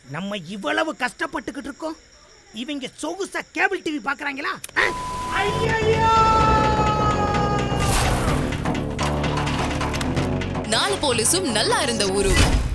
நம்ம இவ்வளவு கஷ்டப்பட்டுக்கிட்டு இருக்கோம், இவங்க சொகுசா கேபிள் டிவி பாக்குறாங்களா? Naalu Policesum Nalla Irundha Oorum.